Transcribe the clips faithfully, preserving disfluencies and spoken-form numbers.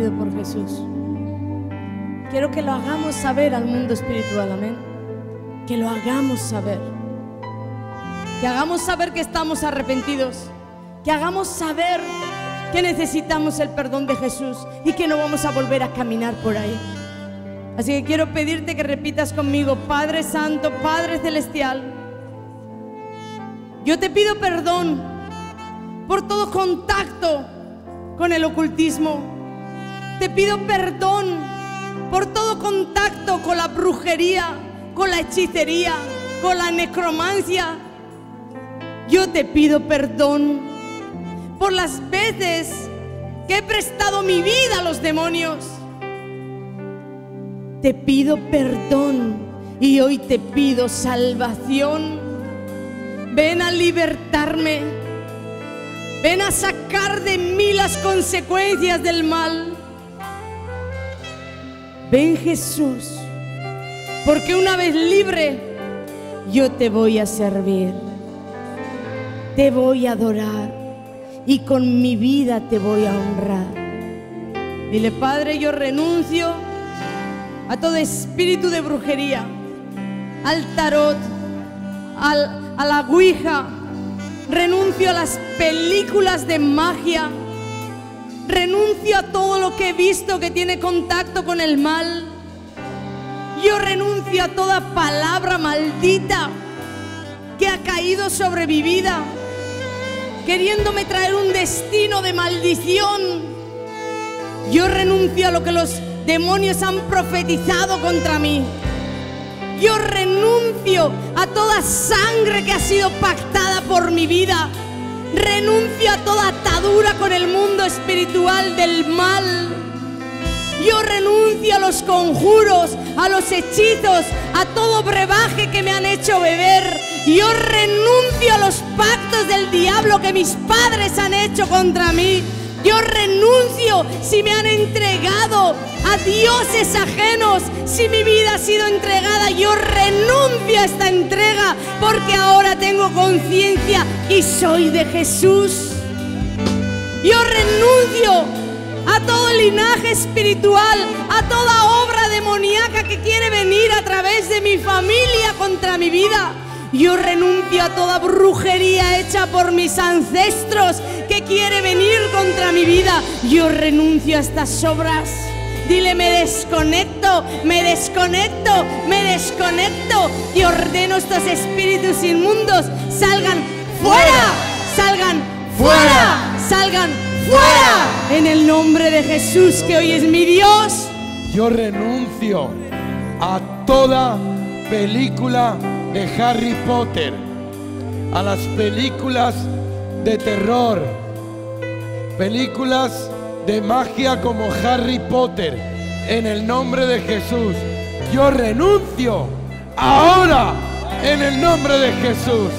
arrepentido por Jesús. Quiero que lo hagamos saber al mundo espiritual, amén. Que lo hagamos saber. Que hagamos saber que estamos arrepentidos. Que hagamos saber que necesitamos el perdón de Jesús y que no vamos a volver a caminar por ahí. Así que quiero pedirte que repitas conmigo: Padre Santo, Padre Celestial, yo te pido perdón por todo contacto con el ocultismo. Te pido perdón por todo contacto con la brujería, con la hechicería, con la necromancia. Yo te pido perdón por las veces que he prestado mi vida a los demonios. Te pido perdón y hoy te pido salvación. Ven a libertarme. Ven a sacar de mí las consecuencias del mal. Ven, Jesús, porque una vez libre yo te voy a servir. Te voy a adorar y con mi vida te voy a honrar. Dile: Padre, yo renuncio a todo espíritu de brujería, al tarot, al, a la ouija. Renuncio a las películas de magia. Renuncio a todo lo que he visto que tiene contacto con el mal. Yo renuncio a toda palabra maldita que ha caído sobre mi vida, queriéndome traer un destino de maldición. Yo renuncio a lo que los demonios han profetizado contra mí. Yo renuncio a toda sangre que ha sido pactada por mi vida. Renuncio a toda atadura con el mundo espiritual del mal. Yo renuncio a los conjuros, a los hechizos, a todo brebaje que me han hecho beber. Yo renuncio a los pactos del diablo que mis padres han hecho contra mí. Yo renuncio si me han entregado a dioses ajenos, si mi vida ha sido entregada. Yo renuncio a esta entrega porque ahora tengo conciencia y soy de Jesús. Yo renuncio a todo linaje espiritual, a toda obra demoníaca que quiere venir a través de mi familia contra mi vida. Yo renuncio a toda brujería hecha por mis ancestros que quiere venir contra mi vida. Yo renuncio a estas obras. Dile: me desconecto, me desconecto, me desconecto. Y ordeno estos espíritus inmundos salgan fuera, salgan fuera, salgan fuera. En el nombre de Jesús, que hoy es mi Dios. Yo renuncio a toda película de Harry Potter, a las películas de terror, películas de magia como Harry Potter. En el nombre de Jesús, yo renuncio ahora en el nombre de Jesús.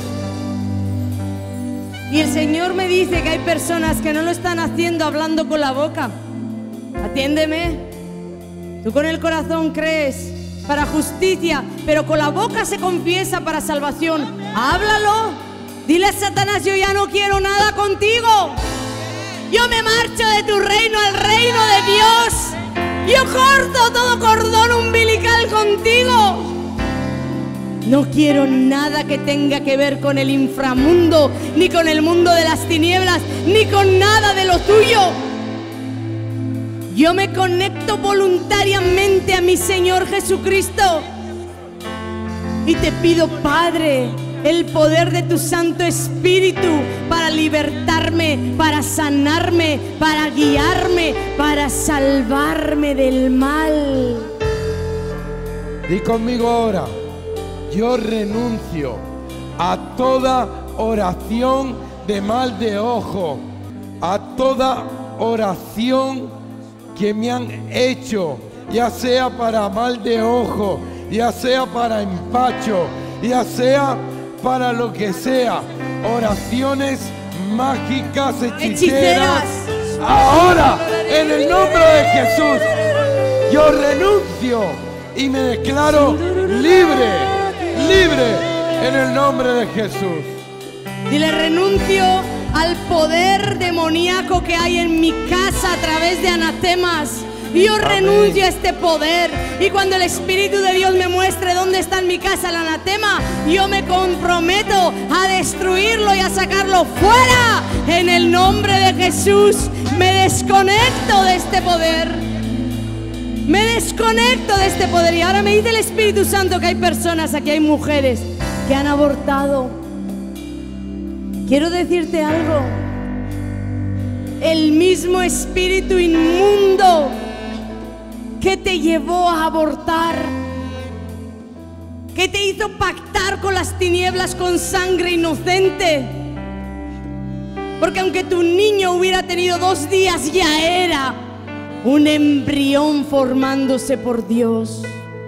Y el Señor me dice que hay personas que no lo están haciendo hablando con la boca. Atiéndeme. Tú con el corazón crees para justicia, pero con la boca se confiesa para salvación. Háblalo. Dile a Satanás: yo ya no quiero nada contigo. Yo me marcho de tu reino al reino de Dios. Yo corto todo cordón umbilical contigo. No quiero nada que tenga que ver con el inframundo, ni con el mundo de las tinieblas, ni con nada de lo tuyo. Yo me conecto voluntariamente a mi Señor Jesucristo y te pido, Padre, el poder de tu Santo Espíritu para libertarme, para sanarme, para guiarme, para salvarme del mal. Di conmigo ahora: yo renuncio a toda oración de mal de ojo, a toda oración que me han hecho, ya sea para mal de ojo, ya sea para empacho, ya sea para lo que sea, oraciones mágicas, hechiceras. Hechiceras. Ahora, en el nombre de Jesús, yo renuncio y me declaro libre, libre en el nombre de Jesús. Dile: renuncio al poder demoníaco que hay en mi casa a través de anatemas. Yo Amén. renuncio a este poder, y cuando el Espíritu de Dios me muestre dónde está en mi casa el anatema, yo me comprometo a destruirlo y a sacarlo fuera. En el nombre de Jesús me desconecto de este poder. Me desconecto de este poder. Y ahora me dice el Espíritu Santo que hay personas, aquí hay mujeres que han abortado. Quiero decirte algo. El mismo espíritu inmundo que te llevó a abortar, que te hizo pactar con las tinieblas con sangre inocente, porque aunque tu niño hubiera tenido dos días, ya era un embrión formándose por Dios.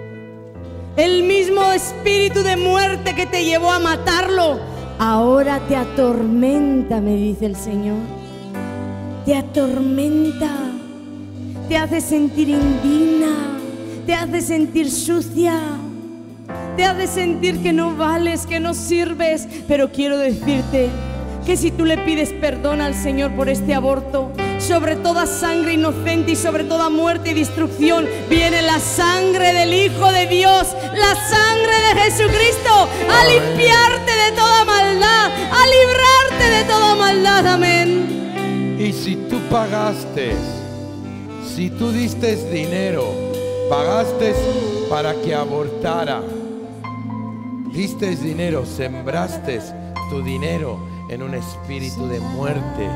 El mismo espíritu de muerte que te llevó a matarlo, ahora te atormenta, me dice el Señor. Te atormenta, te hace sentir indigna, te hace sentir sucia, te hace sentir que no vales, que no sirves. Pero quiero decirte que si tú le pides perdón al Señor por este aborto, sobre toda sangre inocente y sobre toda muerte y destrucción, viene la sangre del Hijo de Dios, la sangre de Jesucristo, a limpiarte de toda maldad, a librarte de toda maldad. Amén. Y si tú pagaste, si tú diste dinero, pagaste para que abortara, diste dinero, sembraste tu dinero en un espíritu de muerte,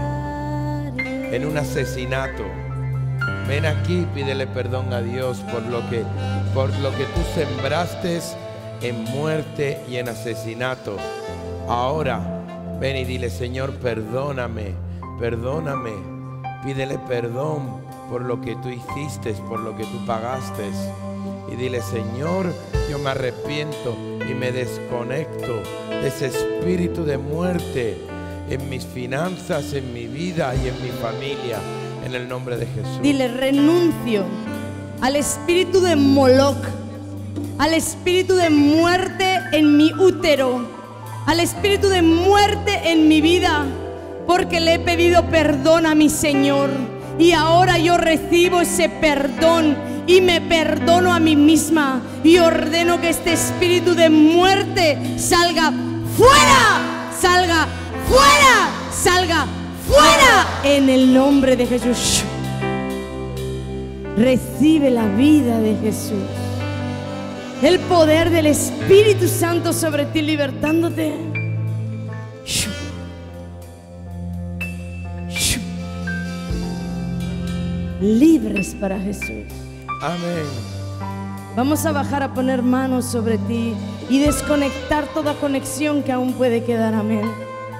en un asesinato, ven aquí, pídele perdón a Dios por lo que, por lo que tú sembraste en muerte y en asesinato. Ahora ven y dile: Señor, perdóname. Perdóname, pídele perdón por lo que tú hiciste, por lo que tú pagaste. Y dile: Señor, yo me arrepiento y me desconecto de ese espíritu de muerte en mis finanzas, en mi vida y en mi familia, en el nombre de Jesús. Dile: renuncio al espíritu de Moloc, al espíritu de muerte en mi útero, al espíritu de muerte en mi vida, porque le he pedido perdón a mi Señor, y ahora yo recibo ese perdón y me perdono a mí misma, y ordeno que este espíritu de muerte salga fuera, salga fuera, salga fuera, en el nombre de Jesús. Recibe la vida de Jesús, el poder del Espíritu Santo sobre ti, libertándote. Libres para Jesús. Amén. Vamos a bajar a poner manos sobre ti y desconectar toda conexión que aún puede quedar. Amén.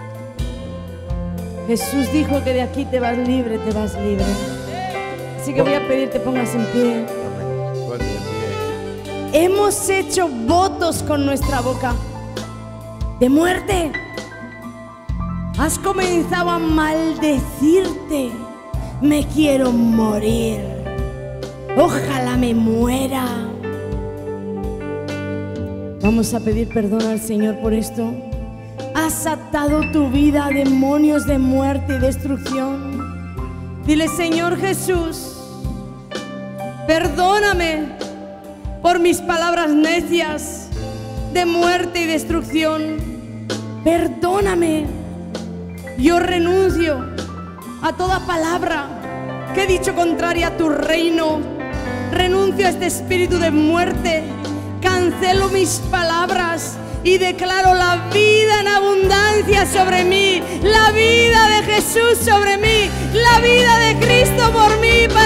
Jesús dijo que de aquí te vas libre, te vas libre. Así que voy a pedir que te pongas en pie. Amén. Ponte en pie. Hemos hecho votos con nuestra boca de muerte. Has comenzado a maldecirte. Me quiero morir. Ojalá me muera. Vamos a pedir perdón al Señor por esto. Has atado tu vida a demonios de muerte y destrucción. Dile: Señor Jesús, perdóname por mis palabras necias de muerte y destrucción. Perdóname. Yo renuncio a toda palabra que he dicho contraria a tu reino. Renuncio a este espíritu de muerte. Cancelo mis palabras y declaro la vida en abundancia sobre mí, la vida de Jesús sobre mí, la vida de Cristo por mí,